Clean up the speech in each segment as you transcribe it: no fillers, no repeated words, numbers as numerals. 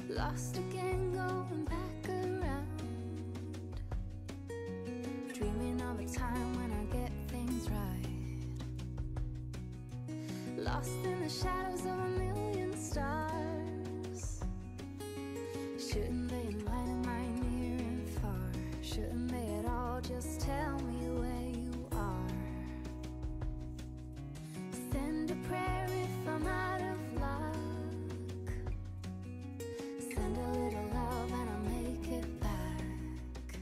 Lost again, going back around, dreaming of a time when I get things right. Lost in the shadows of a million stars. Shouldn't they enlighten my near and far? Shouldn't they at all just tell me where you are? Send a prayer if I'm out of luck. Send a little love and I'll make it back.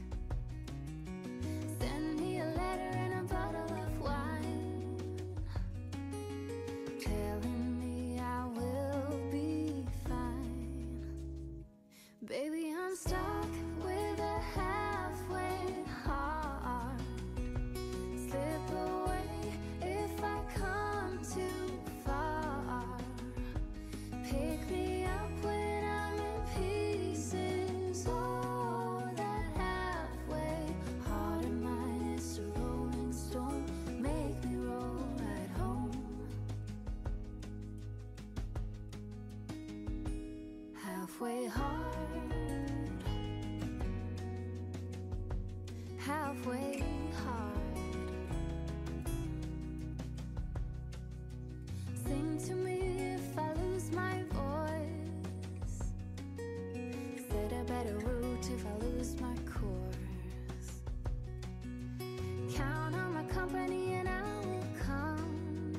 Send me a letter and a bottle of wine, telling me I will be fine. Baby, I'm stuck with a halfway heart. Slip away if I come too far. Pick me up when I'm in pieces. Oh, that halfway heart of mine is a rolling stone. Make me roll right home. Halfway hard, halfway hard. Sing to me if I lose my voice. Set a better route if I lose my course. Count on my company and I will come.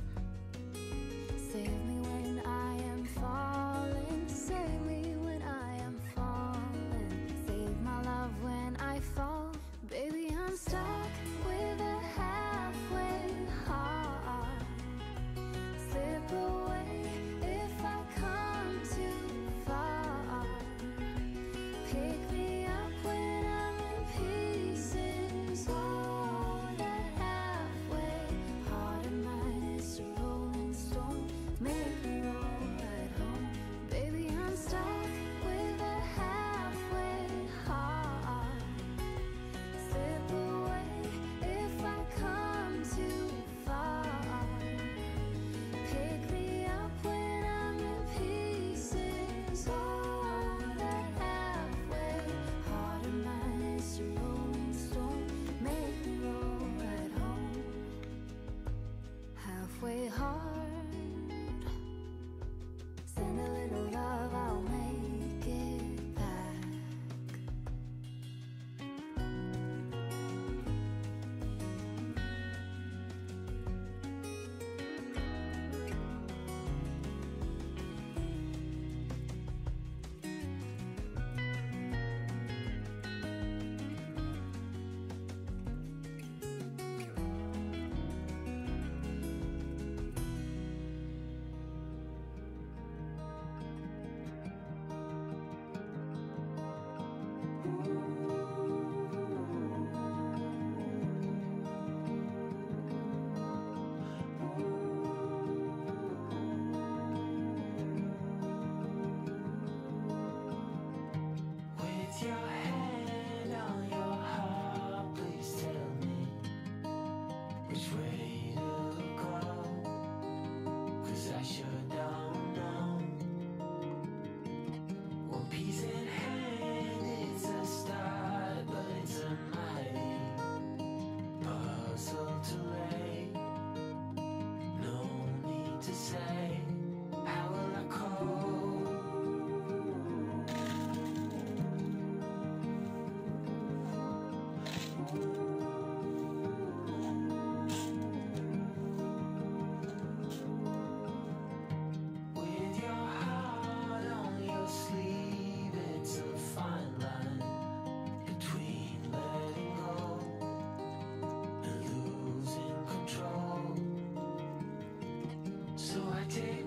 Save me when I am falling. Save me when I am falling. Save my love when I fall. Baby, I'm stuck with a halfway heart. Slip away if I come too far. Pick me up when I'm in pieces. Oh, that halfway heart of mine is a rolling stone. Make me roll right home. Baby, I'm stuck with a halfway heart. Slip away if I come too far. Pick me up when I'm in pieces. Oh, that halfway heart of mine is a rolling stone. Make me roll right home. Halfway hard. Send a little love, I'll make it back. With your hand on your heart, please tell me which way to go. 'Cause I sure don't know. One piece in hand, it's a start, but it's a mighty puzzle to lay. No need to say, how will I cope? With your heart on your sleeve, it's a fine line between letting go and losing control. So I take